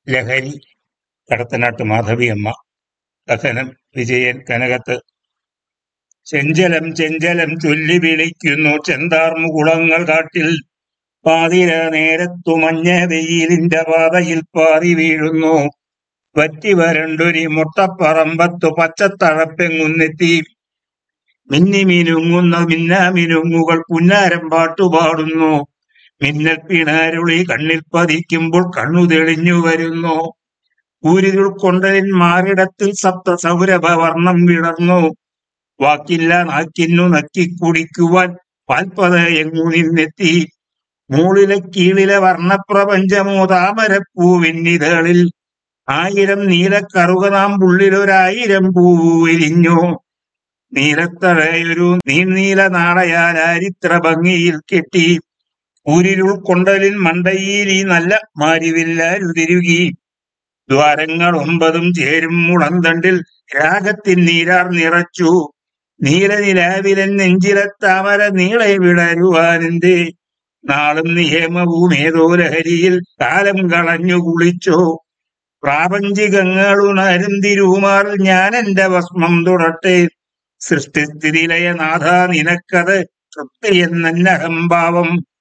ലഹരി. കടത്തനാട്ട് മാധവിയമ്മ. കഥനം വിജയൻ കനകത്ത്. ചെഞ്ചലം ചെഞ്ചലം ചൊല്ലി വിളിക്കുന്നു ചെന്താർമുകുളങ്ങൾ കാട്ടിൽ. പാതിര നേരത്തു മഞ്ഞ വെയിലിന്റെ പാതയിൽ പാറി വീഴുന്നു. വറ്റി വരണ്ടൊരു മുട്ടപ്പറമ്പത്തു പച്ചത്തഴപ്പെങ്ങുന്നെത്തി. മിന്നി മിനുങ്ങുന്ന മിന്നാമിനുങ്ങുകൾ പുന്നാരം പാട്ടുപാടുന്നു. മിന്നൽ പിണാരുളി കണ്ണിൽ പതിക്കുമ്പോൾ കണ്ണു തെളിഞ്ഞു വരുന്നു. ഊരിരുൾ കൊണ്ടലിൻ മാറിടത്തിൽ സപ്ത സൗരഭ വർണ്ണം വിടർന്നു. വാക്കില്ല നാക്കിന്നു നക്കി കുടിക്കുവാൻ പാൽപ്പത എങ്ങു നിന്നെത്തി. മൂളിലെ കീഴിലെ വർണ്ണപ്രപഞ്ചമോ താമരപ്പൂവിന്നിതളിൽ. ആയിരം നീലക്കറുകനാമ്പുള്ളിലൊരായിരം പൂവു വിരിഞ്ഞു. നീലത്തഴയൊരു നീല നാടയാൽ ചരിത്ര ഭംഗിയിൽ കെട്ടി. ഊരിരുൾ കൊണ്ടലിൻ മണ്ടയിൽ ഈ നല്ല മാരിവില്ലാരുതിരുകി. ദ്വാരങ്ങൾ 9 ചേരും മുളന്തണ്ടിൽ രാഗത്തിൻ നീരാർ നിറച്ചു. നീലനിലാവിലൻ നെഞ്ചിലെ താമര നീളെ വിടരുവാനെന്തേ. നാളും നിയമവും ഏതോ ലഹരിയിൽ കാലം കളഞ്ഞു കുളിച്ചോ. പ്രാപഞ്ചികങ്ങളുണരും തിരുമാറിൽ ഞാൻ എന്റെ ഭസ്മം തുടട്ടെ. സൃഷ്ടിസ്ഥിതിലയനാഥ നിനക്കത് തൃപ്തി എന്നഹംഭാവം.